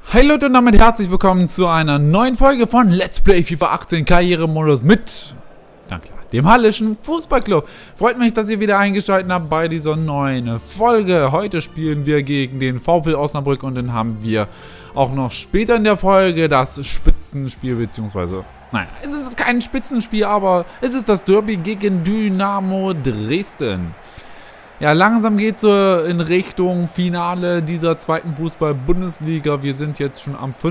Hey Leute und damit herzlich willkommen zu einer neuen Folge von Let's Play FIFA 18 Karrieremodus mit, na klar, dem Hallischen Fußballclub. Freut mich, dass ihr wieder eingeschaltet habt bei dieser neuen Folge. Heute spielen wir gegen den VfL Osnabrück und dann haben wir auch noch später in der Folge das Spitzenspiel, beziehungsweise, nein, es ist kein Spitzenspiel, aber es ist das Derby gegen Dynamo Dresden. Ja, langsam geht es so in Richtung Finale dieser zweiten Fußball-Bundesliga. Wir sind jetzt schon am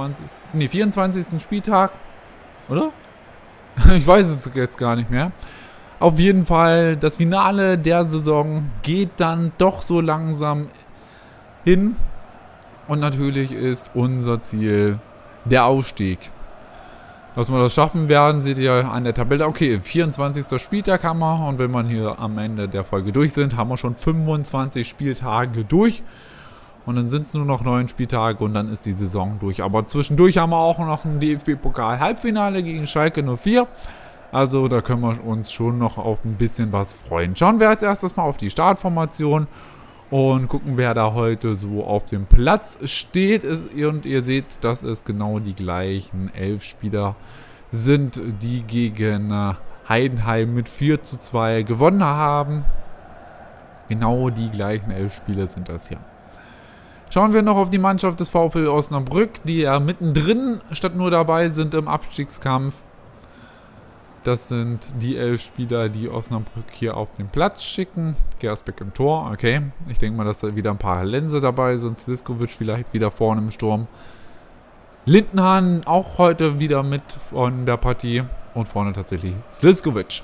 24. Spieltag, oder? Ich weiß es jetzt gar nicht mehr. Auf jeden Fall, das Finale der Saison geht dann doch so langsam hin. Und natürlich ist unser Ziel der Aufstieg. Dass wir das schaffen werden, seht ihr an der Tabelle. Okay, 24. Spieltag haben wir. Und wenn wir hier am Ende der Folge durch sind, haben wir schon 25 Spieltage durch. Und dann sind es nur noch 9 Spieltage und dann ist die Saison durch. Aber zwischendurch haben wir auch noch ein DFB-Pokal-Halbfinale gegen Schalke 04. Also da können wir uns schon noch auf ein bisschen was freuen. Schauen wir als erstes mal auf die Startformation. Und gucken, wer da heute so auf dem Platz steht. Und ihr seht, dass es genau die gleichen 11 Spieler sind, die gegen Heidenheim mit 4:2 gewonnen haben. Genau die gleichen 11 Spieler sind das hier. Schauen wir noch auf die Mannschaft des VfL Osnabrück, die ja mittendrin statt nur dabei sind im Abstiegskampf. Das sind die 11 Spieler, die Osnabrück hier auf den Platz schicken. Gersbeck im Tor, okay. Ich denke mal, dass da wieder ein paar Lense dabei sind. Sliskovic vielleicht wieder vorne im Sturm. Lindenhahn auch heute wieder mit von der Partie. Und vorne tatsächlich Sliskovic.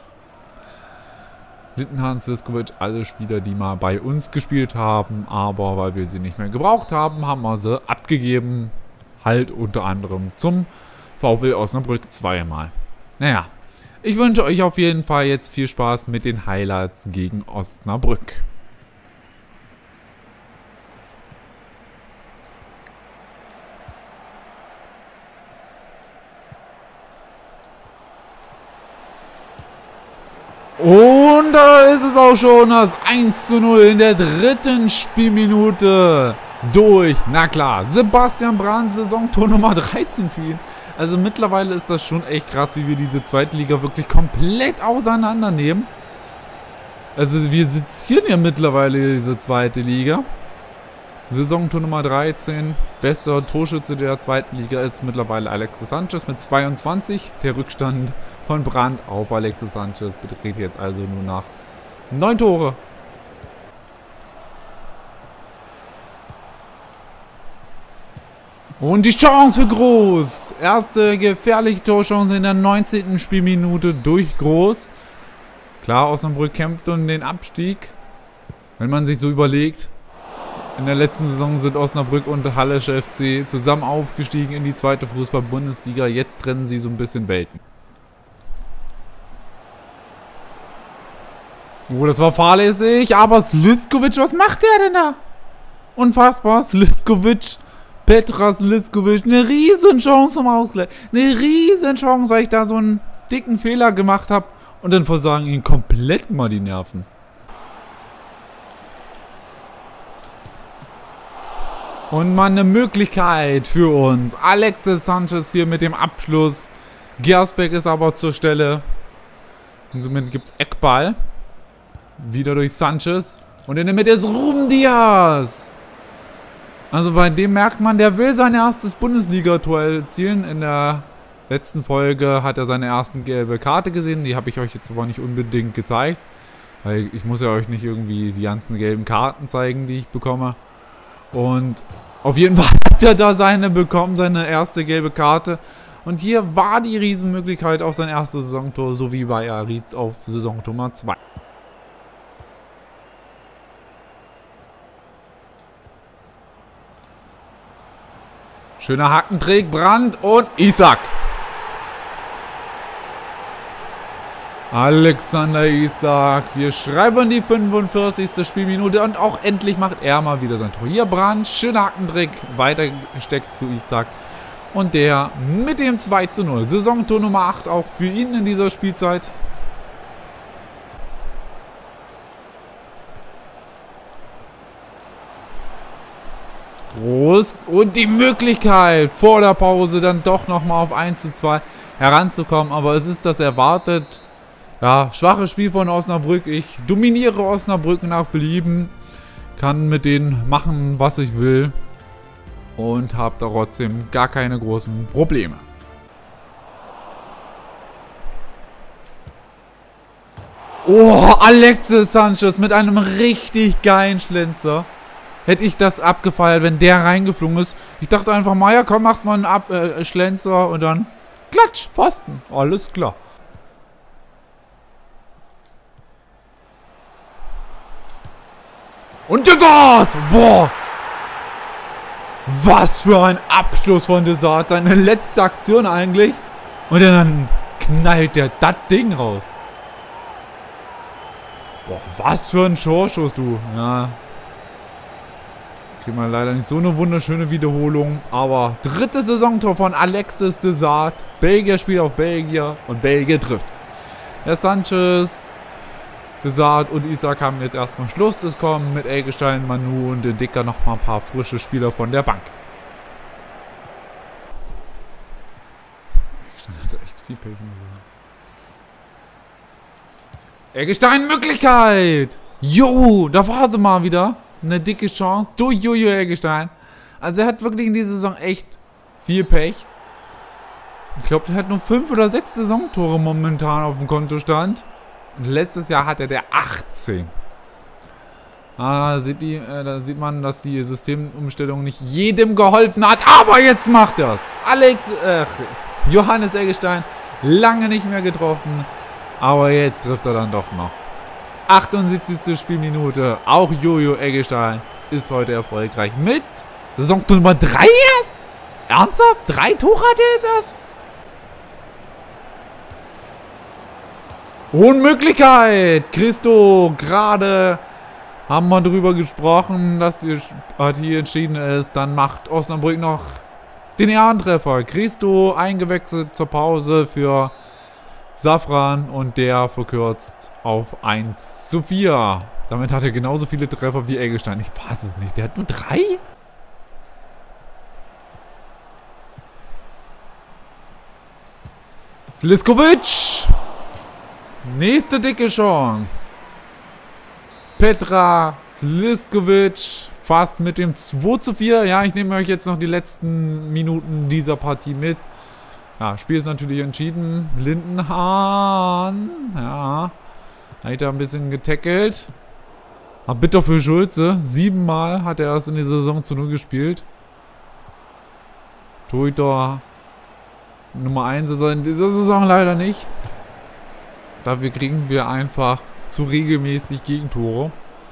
Lindenhahn, Sliskovic, alle Spieler, die mal bei uns gespielt haben. Aber weil wir sie nicht mehr gebraucht haben, haben wir sie abgegeben. Halt unter anderem zum VfL Osnabrück zweimal. Naja. Ich wünsche euch auf jeden Fall jetzt viel Spaß mit den Highlights gegen Osnabrück. Und da ist es auch schon das 1:0 in der dritten Spielminute durch. Na klar, Sebastian Brandt, Saisontor Nummer 13 für ihn. Also mittlerweile ist das schon echt krass, wie wir diese zweite Liga wirklich komplett auseinandernehmen. Also wir sezieren ja mittlerweile diese zweite Liga. Saisontor Nummer 13. Bester Torschütze der zweiten Liga ist mittlerweile Alexis Sanchez mit 22. Der Rückstand von Brandt auf Alexis Sanchez beträgt jetzt also nur nach 9 Tore. Und die Chance für Groß. Erste gefährliche Torchance in der 19. Spielminute durch Groß. Klar, Osnabrück kämpft um den Abstieg. Wenn man sich so überlegt, in der letzten Saison sind Osnabrück und Hallische FC zusammen aufgestiegen in die zweite Fußball-Bundesliga. Jetzt trennen sie so ein bisschen Welten. Oh, das war fahrlässig. Aber Sliskovic, was macht der denn da? Unfassbar, Sliskovic. Petra Sliskovic, eine Riesenchance zum Ausgleich. Eine Riesenchance, weil ich da so einen dicken Fehler gemacht habe. Und dann versagen ihn komplett mal die Nerven. Und mal eine Möglichkeit für uns. Alexis Sanchez hier mit dem Abschluss. Gersbeck ist aber zur Stelle. Und somit gibt es Eckball. Wieder durch Sanchez. Und in der Mitte ist Ruben Dias. Also bei dem merkt man, der will sein erstes Bundesliga-Tor erzielen. In der letzten Folge hat er seine ersten gelbe Karte gesehen. Die habe ich euch jetzt aber nicht unbedingt gezeigt. Weil ich muss ja euch nicht irgendwie die ganzen gelben Karten zeigen, die ich bekomme. Und auf jeden Fall hat er da seine bekommen, seine erste gelbe Karte. Und hier war die Riesenmöglichkeit auf sein erstes Saisontor, so wie bei Aritz auf Saisontor Nummer 2. Schöner Hackentrick, Brandt und Isak. Alexander Isak. Wir schreiben die 45. Spielminute und auch endlich macht er mal wieder sein Tor. Hier Brandt, schöner Hackentrick, weitergesteckt zu Isak. Und der mit dem 2:0. Saisontor Nummer 8 auch für ihn in dieser Spielzeit. Groß. Und die Möglichkeit, vor der Pause dann doch nochmal auf 1:2 heranzukommen. Aber es ist das erwartet. Ja, schwaches Spiel von Osnabrück. Ich dominiere Osnabrück nach Belieben. Kann mit denen machen, was ich will. Und habe da trotzdem gar keine großen Probleme. Oh, Alexis Sanchez mit einem richtig geilen Schlenzer. Hätte ich das abgefeiert, wenn der reingeflogen ist. Ich dachte einfach mal, ja komm, mach's mal einen Schlenzer und dann klatsch, Pfosten. Alles klar. Und Desart! Boah! Was für ein Abschluss von Desart. Seine letzte Aktion eigentlich. Und dann knallt der das Ding raus. Boah, was für ein Torschuss, du. Ja. Kriegen wir leider nicht so eine wunderschöne Wiederholung. Aber drittes Saisontor von Alexis Desart. Belgier spielt auf Belgier und Belgier trifft. Der Sanchez, Desart und Isaac haben jetzt erstmal Schluss. Es kommen mit Eggestein, Manu und den Dicker nochmal ein paar frische Spieler von der Bank. Eggestein hatte echt viel Pech. Eggestein, Möglichkeit! Jo, da war sie mal wieder. Eine dicke Chance durch Jojo Eggestein. Also er hat wirklich in dieser Saison echt viel Pech. Ich glaube, der hat nur 5 oder 6 Saisontore momentan auf dem Kontostand. Und letztes Jahr hatte der 18. Da sieht man, dass die Systemumstellung nicht jedem geholfen hat. Aber jetzt macht er es. Johannes Eggestein, lange nicht mehr getroffen. Aber jetzt trifft er dann doch noch. 78. Spielminute. Auch Jojo Eggestein ist heute erfolgreich mit Saisontor Nummer 3 erst? Ernsthaft? 3 Tore hat er jetzt erst? Unmöglichkeit! Christo, gerade haben wir drüber gesprochen, dass die Partie entschieden ist. Dann macht Osnabrück noch den Ehrentreffer. Christo eingewechselt zur Pause für Safran und der verkürzt auf 1:4. Damit hat er genauso viele Treffer wie Eggestein. Ich weiß es nicht. Der hat nur 3? Sliskovic! Nächste dicke Chance. Petra Sliskovic fast mit dem 2:4. Ja, ich nehme euch jetzt noch die letzten Minuten dieser Partie mit. Ja, Spiel ist natürlich entschieden. Lindenhahn. Ja. Hat er ein bisschen getackelt. Aber bitter für Schulze. 7 Mal hat er erst in der Saison zu 0 gespielt. Torhüter Nummer 1 ist er in dieser Saison leider nicht. Dafür kriegen wir einfach zu regelmäßig Gegentore.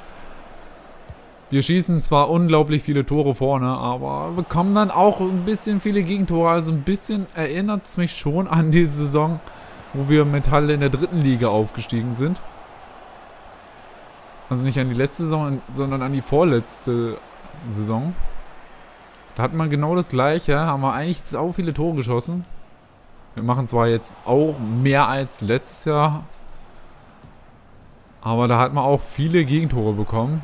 Wir schießen zwar unglaublich viele Tore vorne, aber bekommen dann auch ein bisschen viele Gegentore. Also ein bisschen erinnert es mich schon an die Saison, wo wir mit Halle in der 3. Liga aufgestiegen sind. Also nicht an die letzte Saison, sondern an die vorletzte Saison. Da hat man genau das Gleiche. Haben wir eigentlich sau viele Tore geschossen. Wir machen zwar jetzt auch mehr als letztes Jahr. Aber da hat man auch viele Gegentore bekommen.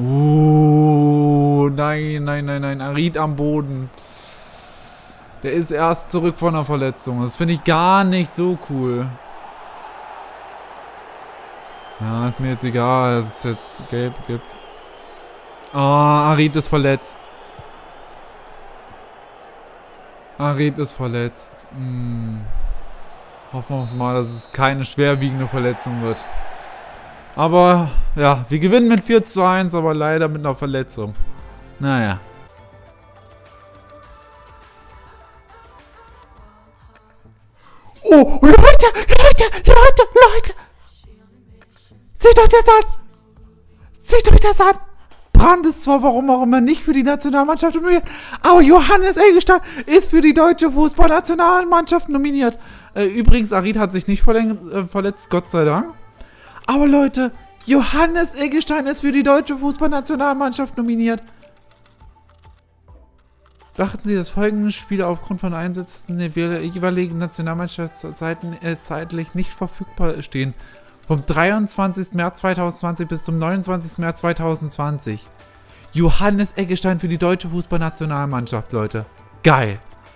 Nein, nein, nein, nein. Arid am Boden. Der ist erst zurück von der Verletzung. Das finde ich gar nicht so cool. Ja, ist mir jetzt egal, dass es jetzt gelb gibt. Arid ist verletzt. Arid ist verletzt. Hoffen wir uns mal, dass es keine schwerwiegende Verletzung wird. Aber, ja, wir gewinnen mit 4:1, aber leider mit einer Verletzung. Naja. Oh, Leute! Seht euch das an! Seht euch das an! Brandt ist zwar, warum auch immer, nicht für die Nationalmannschaft nominiert, aber Johannes Eggestein ist für die deutsche Fußballnationalmannschaft nominiert. Übrigens, Arid hat sich nicht verletzt, Gott sei Dank. Aber Leute, Johannes Eggestein ist für die deutsche Fußballnationalmannschaft nominiert. Dachten Sie, dass folgende Spieler aufgrund von Einsätzen der jeweiligen Nationalmannschaftszeiten zeitlich nicht verfügbar stehen? Vom 23. März 2020 bis zum 29. März 2020. Johannes Eggestein für die deutsche Fußballnationalmannschaft, Leute. Geil.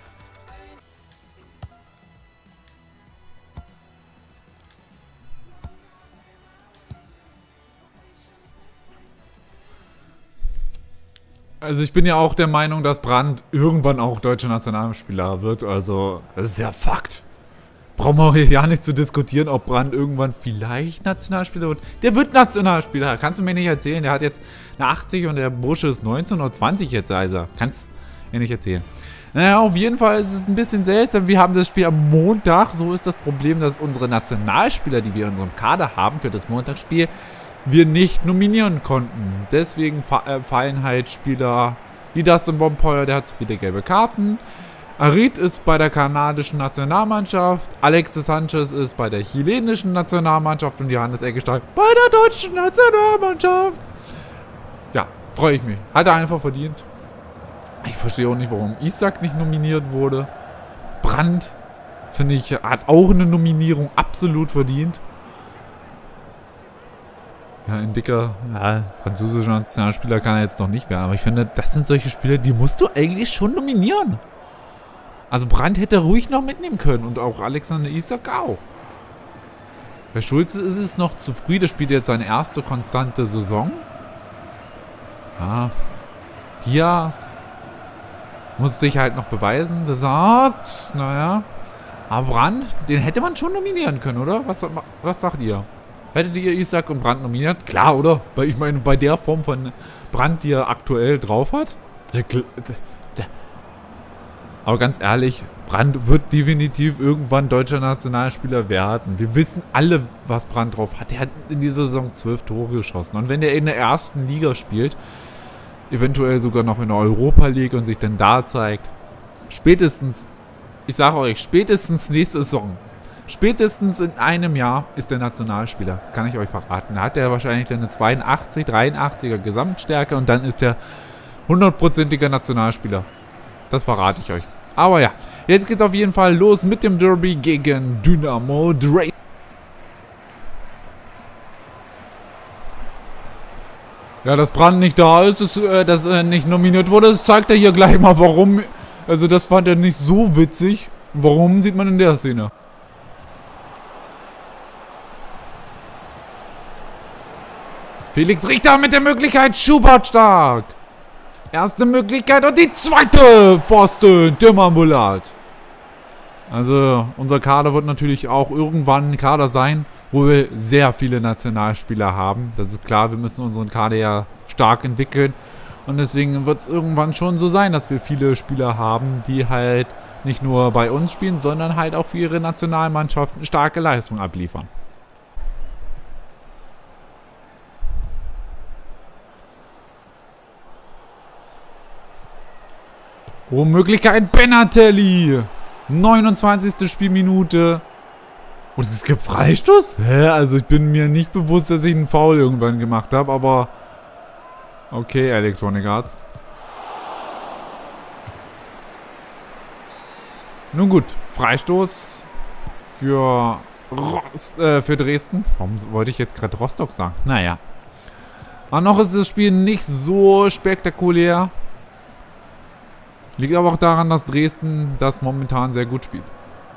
Also ich bin ja auch der Meinung, dass Brandt irgendwann auch deutscher Nationalspieler wird. Also das ist ja Fakt. Brauchen wir hier ja nicht zu diskutieren, ob Brandt irgendwann vielleicht Nationalspieler wird. Der wird Nationalspieler. Kannst du mir nicht erzählen. Der hat jetzt eine 80 und der Bursche ist 19 oder 20 jetzt. Also kannst du mir nicht erzählen. Naja, auf jeden Fall ist es ein bisschen seltsam. Wir haben das Spiel am Montag. So ist das Problem, dass unsere Nationalspieler, die wir in unserem Kader haben für das Montagsspiel, wir nicht nominieren konnten. Deswegen fallen halt Spieler wie Dustin Bompeuer, der hat zu viele gelbe Karten. Arid ist bei der kanadischen Nationalmannschaft. Alexis Sanchez ist bei der chilenischen Nationalmannschaft und Johannes Eggestein bei der deutschen Nationalmannschaft. Ja, freue ich mich. Hat er einfach verdient. Ich verstehe auch nicht, warum Isak nicht nominiert wurde. Brandt, finde ich, hat auch eine Nominierung absolut verdient. Ja, ein dicker, französischer Nationalspieler kann er jetzt noch nicht werden. Aber ich finde, das sind solche Spieler, die musst du eigentlich schon nominieren. Also Brandt hätte ruhig noch mitnehmen können. Und auch Alexander Isak auch. Bei Schulze ist es noch zu früh. Der spielt jetzt seine erste konstante Saison. Ja. Diaz muss sich halt noch beweisen. Das naja. Aber Brandt, den hätte man schon nominieren können, oder? Was sagt ihr? Hättet ihr Isak und Brandt nominiert? Klar, oder? Weil ich meine, bei der Form von Brandt, die er aktuell drauf hat. Aber ganz ehrlich, Brandt wird definitiv irgendwann deutscher Nationalspieler werden. Wir wissen alle, was Brandt drauf hat. Er hat in dieser Saison 12 Tore geschossen. Und wenn er in der ersten Liga spielt, eventuell sogar noch in der Europa League und sich dann da zeigt, spätestens, ich sage euch, spätestens nächste Saison, spätestens in einem Jahr ist der Nationalspieler. Das kann ich euch verraten. Da hat er wahrscheinlich dann eine 82, 83er Gesamtstärke und dann ist er 100%iger Nationalspieler. Das verrate ich euch. Aber ja, jetzt geht's auf jeden Fall los mit dem Derby gegen Dynamo Dresden. Ja, dass Brandt nicht da ist, dass nicht nominiert wurde, das zeigt er hier gleich mal, warum. Also das fand er nicht so witzig. Warum, sieht man in der Szene. Felix Richter mit der Möglichkeit, Schubert stark. Erste Möglichkeit und die zweite Pfosten, Timmer Mullard. Also unser Kader wird natürlich auch irgendwann ein Kader sein, wo wir sehr viele Nationalspieler haben. Das ist klar, wir müssen unseren Kader ja stark entwickeln. Und deswegen wird es irgendwann schon so sein, dass wir viele Spieler haben, die halt nicht nur bei uns spielen, sondern halt auch für ihre Nationalmannschaften starke Leistungen abliefern. Oh, Möglichkeit, Benatelli. 29. Spielminute. Und es gibt Freistoß? Hä? Also ich bin mir nicht bewusst, dass ich einen Foul irgendwann gemacht habe, aber... Okay, Electronic Arts. Nun gut, Freistoß für Dresden. Warum wollte ich jetzt gerade Rostock sagen? Naja. Aber noch ist das Spiel nicht so spektakulär. Liegt aber auch daran, dass Dresden das momentan sehr gut spielt.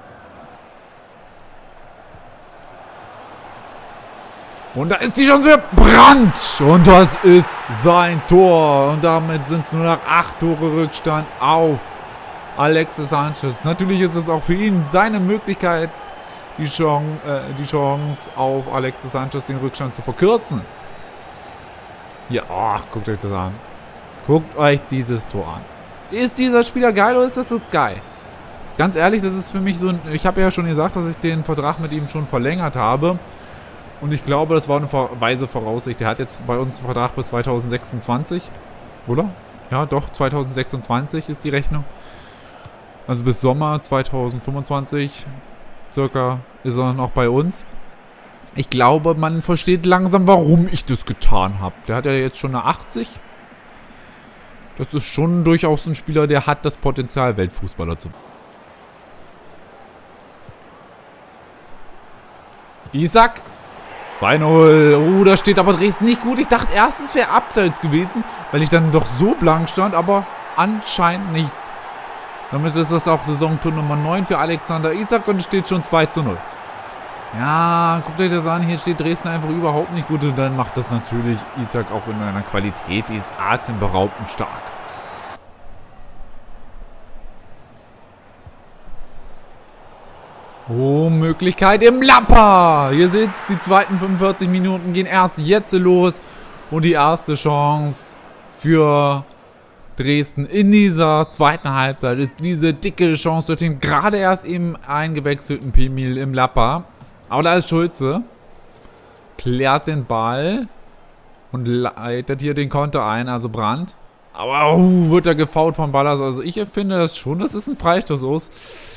Und da ist die Chance für Brandt. Und das ist sein Tor. Und damit sind es nur noch 8 Tore Rückstand auf Alexis Sanchez. Natürlich ist es auch für ihn seine Möglichkeit, die Chance auf Alexis Sanchez den Rückstand zu verkürzen. Ja, oh, guckt euch das an. Guckt euch dieses Tor an. Ist dieser Spieler geil oder ist das geil? Ganz ehrlich, das ist für mich so ein... Ich habe ja schon gesagt, dass ich den Vertrag mit ihm schon verlängert habe. Und ich glaube, das war eine weise Voraussicht. Der hat jetzt bei uns einen Vertrag bis 2026. Oder? Ja, doch, 2026 ist die Rechnung. Also bis Sommer 2025 circa ist er noch bei uns. Ich glaube, man versteht langsam, warum ich das getan habe. Der hat ja jetzt schon eine 80. Das ist schon durchaus ein Spieler, der hat das Potenzial, Weltfußballer zu werden. Isak. 2-0. Da steht aber Dresden nicht gut. Ich dachte erst, es wäre abseits gewesen, weil ich dann doch so blank stand, aber anscheinend nicht. Damit ist das auch Saisontor Nummer 9 für Alexander Isak und es steht schon 2-0. Ja, guckt euch das an. Hier steht Dresden einfach überhaupt nicht gut und dann macht das natürlich Isak auch in einer Qualität, die ist atemberaubend stark. Oh, Möglichkeit im Lapper. Ihr seht, die zweiten 45 Minuten gehen erst jetzt los. Und die erste Chance für Dresden in dieser zweiten Halbzeit ist diese dicke Chance durch den gerade erst eben eingewechselten Pemil im Lapper. Aber da ist Schulze. Klärt den Ball. Und leitet hier den Konter ein, also Brandt. Aber wird er gefoult von Ballas. Also ich finde das schon, dass es ein Freistoß ist.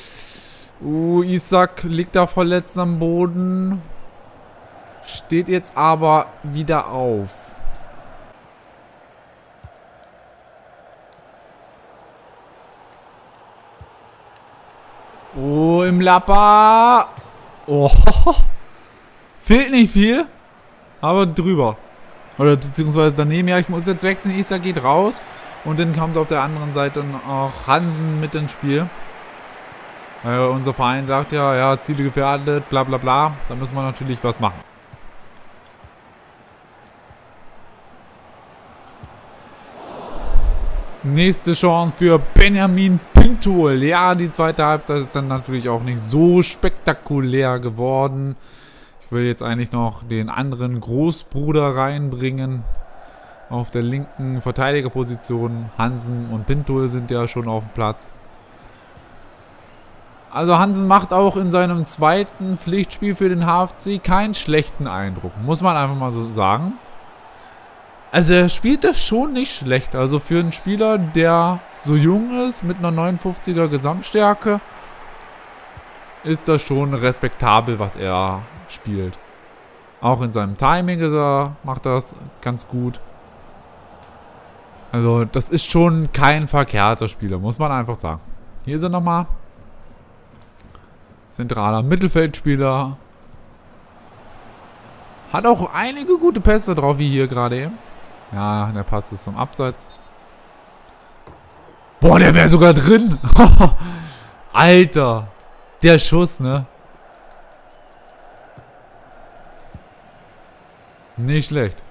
Isak liegt da verletzt am Boden. Steht jetzt aber wieder auf. Oh, im Lapper. Oh. Fehlt nicht viel. Aber drüber. Oder beziehungsweise daneben. Ja, ich muss jetzt wechseln. Isak geht raus. Und dann kommt auf der anderen Seite auch Hansen mit ins Spiel. Unser Verein sagt ja, Ziele gefährdet, bla bla bla. Da müssen wir natürlich was machen. Nächste Chance für Benjamin Pintul. Ja, die zweite Halbzeit ist dann natürlich auch nicht so spektakulär geworden. Ich will jetzt eigentlich noch den anderen Großbruder reinbringen. Auf der linken Verteidigerposition. Hansen und Pintul sind ja schon auf dem Platz. Also Hansen macht auch in seinem zweiten Pflichtspiel für den HFC keinen schlechten Eindruck. Muss man einfach mal so sagen. Also er spielt das schon nicht schlecht. Also für einen Spieler, der so jung ist, mit einer 59er Gesamtstärke, ist das schon respektabel, was er spielt. Auch in seinem Timing macht er das ganz gut. Also das ist schon kein verkehrter Spieler, muss man einfach sagen. Hier ist er nochmal. Zentraler Mittelfeldspieler. Hat auch einige gute Pässe drauf, wie hier gerade eben. Ja, der Pass ist zum Abseits. Boah, der wäre sogar drin. Alter. Der Schuss, ne? Nicht schlecht.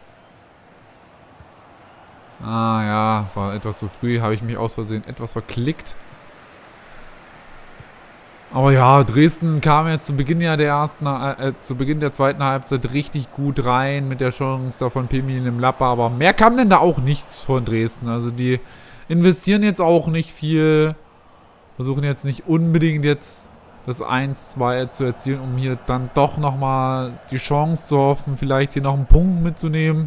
Ah ja, es war etwas zu früh. Habe ich mich aus Versehen etwas verklickt. Aber ja, Dresden kam jetzt zu Beginn der zweiten Halbzeit richtig gut rein mit der Chance da von Pemil im Lapper. Aber mehr kam denn da auch nichts von Dresden. Also die investieren jetzt auch nicht viel. Versuchen jetzt nicht unbedingt jetzt das 1-2 zu erzielen, um hier dann doch nochmal die Chance zu hoffen, vielleicht hier noch einen Punkt mitzunehmen.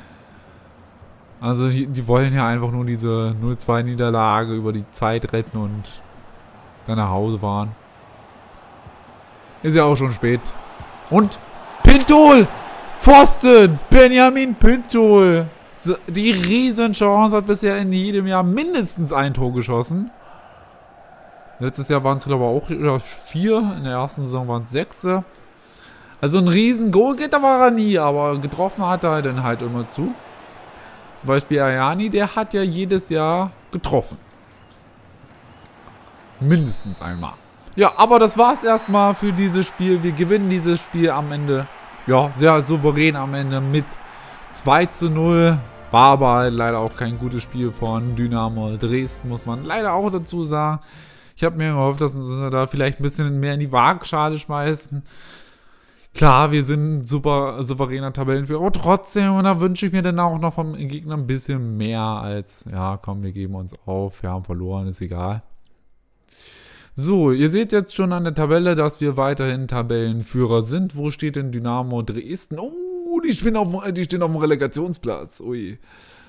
Also die wollen ja einfach nur diese 0-2-Niederlage über die Zeit retten und dann nach Hause fahren. Ist ja auch schon spät. Und Pintul! Pfosten! Benjamin Pintul! Die Riesenchance, hat bisher in jedem Jahr mindestens ein Tor geschossen. Letztes Jahr waren es, glaube ich, auch 4. In der ersten Saison waren es 6. Also ein riesen Goalgetter war er nie, aber getroffen hat er dann halt immer zu. Zum Beispiel Ayani, der hat ja jedes Jahr getroffen. Mindestens einmal. Ja, aber das war's erstmal für dieses Spiel. Wir gewinnen dieses Spiel am Ende, ja, sehr souverän am Ende mit 2-0. War aber leider auch kein gutes Spiel von Dynamo Dresden, muss man leider auch dazu sagen. Ich habe mir gehofft, dass sie da vielleicht ein bisschen mehr in die Waagschale schmeißen. Klar, wir sind ein super souveräner Tabellenführer, aber trotzdem, und da wünsche ich mir dann auch noch vom Gegner ein bisschen mehr als, ja, komm, wir geben uns auf, wir haben verloren, ist egal. So, ihr seht jetzt schon an der Tabelle, dass wir weiterhin Tabellenführer sind. Wo steht denn Dynamo Dresden? Oh, die stehen auf dem Relegationsplatz. Ui.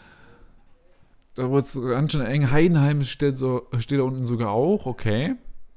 Da wird es ganz schön eng. Heidenheim steht da unten sogar auch. Okay.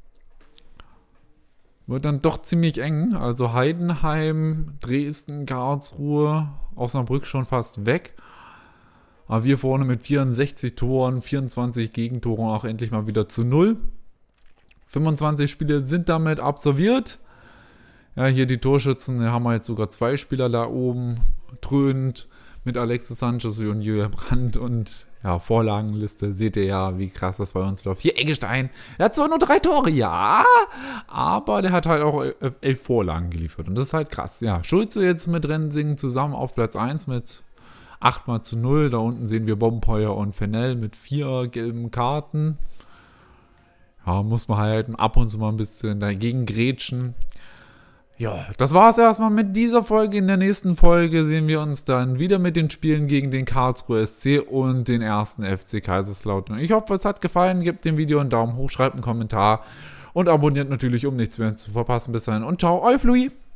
Wird dann doch ziemlich eng. Also Heidenheim, Dresden, Karlsruhe, Osnabrück schon fast weg. Aber wir vorne mit 64 Toren, 24 Gegentoren auch endlich mal wieder zu 0. 25 Spiele sind damit absolviert. Ja, hier die Torschützen, da haben wir jetzt sogar 2 Spieler da oben dröhnt mit Alexis Sanchez und Julian Brandt und ja, Vorlagenliste. Seht ihr ja, wie krass das bei uns läuft. Hier Eggestein, der hat zwar nur 3 Tore, ja, aber der hat halt auch 11 Vorlagen geliefert und das ist halt krass. Ja, Schulze jetzt mit Rensing zusammen auf Platz 1 mit 8:0. Da unten sehen wir Bombenheuer und Fennell mit 4 gelben Karten. Ja, muss man halt ab und zu mal ein bisschen dagegen grätschen. Ja, das war's erstmal mit dieser Folge. In der nächsten Folge sehen wir uns dann wieder mit den Spielen gegen den Karlsruhe SC und den 1. FC Kaiserslautern. Ich hoffe, es hat gefallen. Gebt dem Video einen Daumen hoch, schreibt einen Kommentar und abonniert natürlich, um nichts mehr zu verpassen. Bis dahin und ciao, euer Flui.